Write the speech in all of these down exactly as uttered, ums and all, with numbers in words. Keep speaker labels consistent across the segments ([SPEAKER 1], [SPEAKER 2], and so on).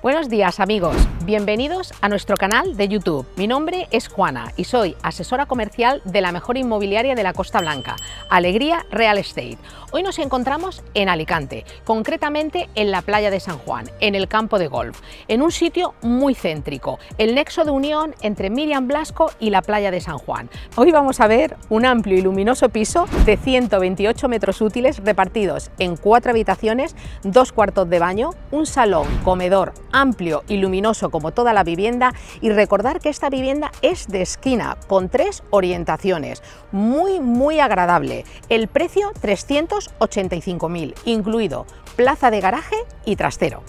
[SPEAKER 1] Buenos días amigos, bienvenidos a nuestro canal de YouTube. Mi nombre es Juana y soy asesora comercial de la mejor inmobiliaria de la Costa Blanca, Alegría Real Estate. Hoy nos encontramos en Alicante, concretamente en la playa de San Juan, en el campo de golf, en un sitio muy céntrico, el nexo de unión entre Miriam Blasco y la playa de San Juan. Hoy vamos a ver un amplio y luminoso piso de ciento veintiocho metros útiles repartidos en cuatro habitaciones, dos cuartos de baño, un salón, comedor, amplio y luminoso como toda la vivienda, y recordar que esta vivienda es de esquina con tres orientaciones, muy muy agradable. El precio trescientos ochenta y cinco mil, incluido plaza de garaje y trastero.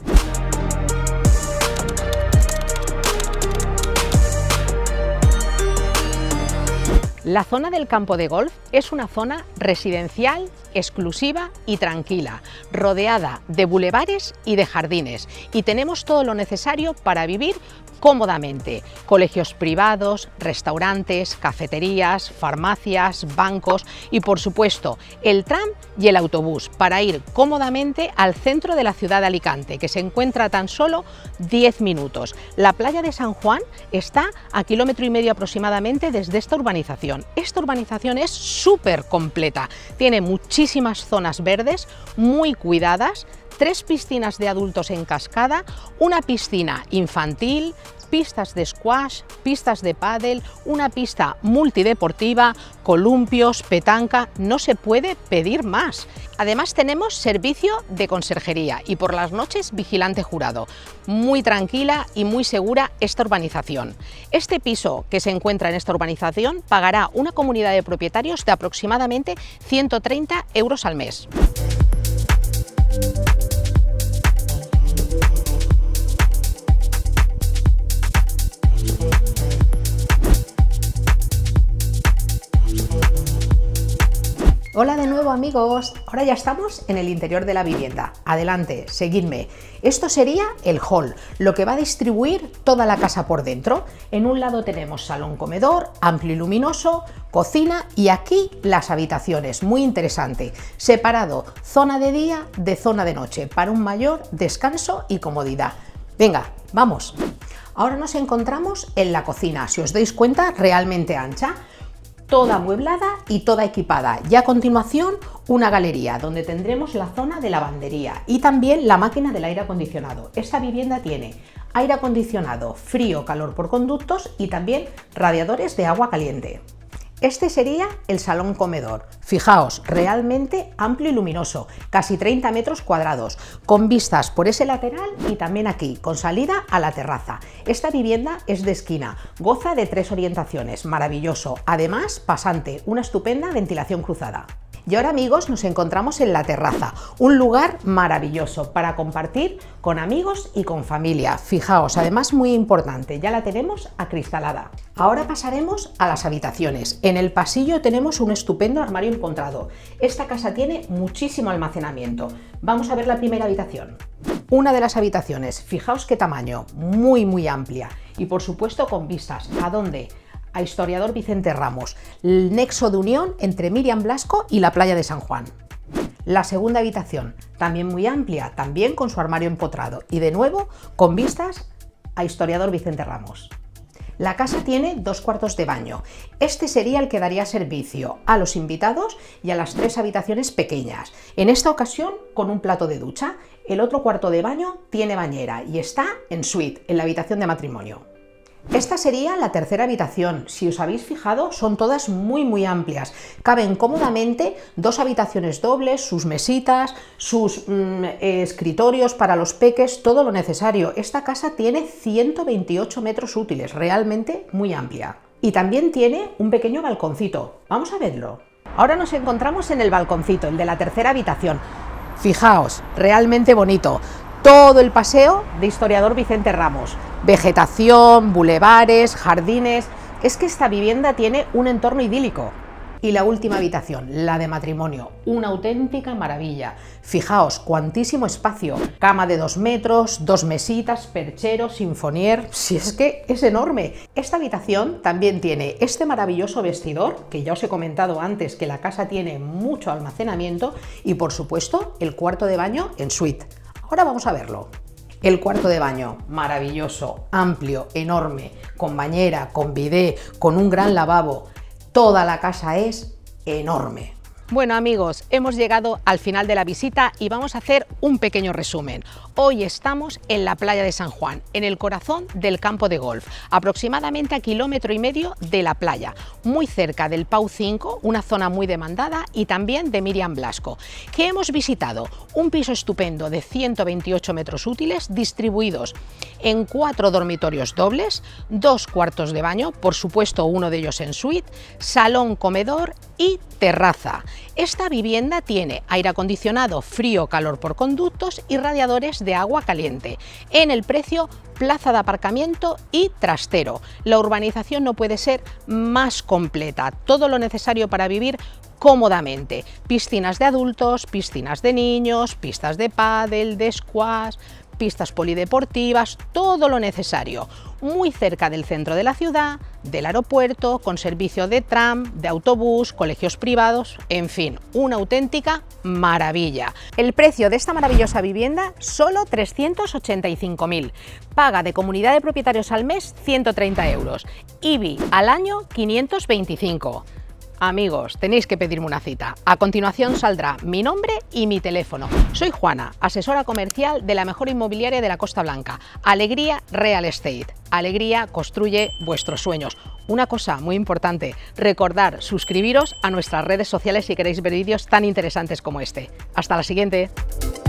[SPEAKER 1] La zona del campo de golf es una zona residencial, exclusiva y tranquila, rodeada de bulevares y de jardines, y tenemos todo lo necesario para vivir cómodamente: colegios privados, restaurantes, cafeterías, farmacias, bancos y por supuesto el tram y el autobús para ir cómodamente al centro de la ciudad de Alicante, que se encuentra a tan solo diez minutos. La playa de San Juan está a kilómetro y medio aproximadamente desde esta urbanización. Esta urbanización es súper completa, tiene muchísimas zonas verdes muy cuidadas, tres piscinas de adultos en cascada, una piscina infantil, pistas de squash, pistas de pádel, una pista multideportiva, columpios, petanca. No se puede pedir más. Además tenemos servicio de conserjería y por las noches vigilante jurado. Muy tranquila y muy segura esta urbanización. Este piso que se encuentra en esta urbanización pagará una comunidad de propietarios de aproximadamente ciento treinta euros al mes. Hola de nuevo amigos, ahora ya estamos en el interior de la vivienda. Adelante, seguidme. Esto sería el hall, lo que va a distribuir toda la casa por dentro. En un lado tenemos salón comedor, amplio y luminoso, cocina y aquí las habitaciones, muy interesante. Separado zona de día de zona de noche para un mayor descanso y comodidad. Venga, vamos. Ahora nos encontramos en la cocina, si os dais cuenta, realmente ancha, toda amueblada y toda equipada, y a continuación una galería donde tendremos la zona de lavandería y también la máquina del aire acondicionado. Esta vivienda tiene aire acondicionado, frío, calor por conductos y también radiadores de agua caliente. Este sería el salón comedor. Fijaos, realmente amplio y luminoso, casi treinta metros cuadrados, con vistas por ese lateral y también aquí, con salida a la terraza. Esta vivienda es de esquina, goza de tres orientaciones, maravilloso. Además, pasante, una estupenda ventilación cruzada. Y ahora amigos nos encontramos en la terraza, un lugar maravilloso para compartir con amigos y con familia. Fijaos, además muy importante, ya la tenemos acristalada. Ahora pasaremos a las habitaciones. En el pasillo tenemos un estupendo armario empotrado. Esta casa tiene muchísimo almacenamiento. Vamos a ver la primera habitación. Una de las habitaciones, fijaos qué tamaño, muy muy amplia y por supuesto con vistas. ¿A dónde? A Historiador Vicente Ramos, el nexo de unión entre Miriam Blasco y la playa de San Juan. La segunda habitación, también muy amplia, también con su armario empotrado y de nuevo con vistas a Historiador Vicente Ramos. La casa tiene dos cuartos de baño. Este sería el que daría servicio a los invitados y a las tres habitaciones pequeñas. En esta ocasión con un plato de ducha. El otro cuarto de baño tiene bañera y está en suite, en la habitación de matrimonio. Esta sería la tercera habitación. Si os habéis fijado, son todas muy muy amplias. Caben cómodamente dos habitaciones dobles, sus mesitas, sus mm, escritorios para los peques, todo lo necesario. Esta casa tiene ciento veintiocho metros útiles, realmente muy amplia. Y también tiene un pequeño balconcito. Vamos a verlo. Ahora nos encontramos en el balconcito, el de la tercera habitación. Fijaos, realmente bonito. Todo el paseo de Historiador Vicente Ramos, vegetación, bulevares, jardines. Es que esta vivienda tiene un entorno idílico. Y la última habitación, la de matrimonio, una auténtica maravilla. Fijaos, cuantísimo espacio, cama de dos metros, dos mesitas, perchero, sinfonier, si es que es enorme. Esta habitación también tiene este maravilloso vestidor, que ya os he comentado antes que la casa tiene mucho almacenamiento, y por supuesto el cuarto de baño en suite. Ahora vamos a verlo. El cuarto de baño, maravilloso, amplio, enorme, con bañera, con bidé, con un gran lavabo. Toda la casa es enorme. Bueno amigos, hemos llegado al final de la visita y vamos a hacer un pequeño resumen. Hoy estamos en la playa de San Juan, en el corazón del campo de golf, aproximadamente a kilómetro y medio de la playa, muy cerca del Pau cinco, una zona muy demandada, y también de Miriam Blasco. ¿Qué hemos visitado? Un piso estupendo de ciento veintiocho metros útiles, distribuidos en cuatro dormitorios dobles, dos cuartos de baño, por supuesto uno de ellos en suite, salón, comedor y terraza. Esta vivienda tiene aire acondicionado, frío, calor por conductos y radiadores de agua caliente. En el precio, plaza de aparcamiento y trastero. La urbanización no puede ser más completa, todo lo necesario para vivir cómodamente. Piscinas de adultos, piscinas de niños, pistas de pádel, de squash, pistas polideportivas, todo lo necesario. Muy cerca del centro de la ciudad, del aeropuerto, con servicio de tram, de autobús, colegios privados, en fin, una auténtica maravilla. El precio de esta maravillosa vivienda, solo trescientos ochenta y cinco mil. Paga de comunidad de propietarios al mes ciento treinta euros. I B I al año quinientos veinticinco. Amigos, tenéis que pedirme una cita. A continuación saldrá mi nombre y mi teléfono. Soy Juana, asesora comercial de la mejor inmobiliaria de la Costa Blanca, Alegría Real Estate. Alegría construye vuestros sueños. Una cosa muy importante, recordar suscribiros a nuestras redes sociales si queréis ver vídeos tan interesantes como este. Hasta la siguiente.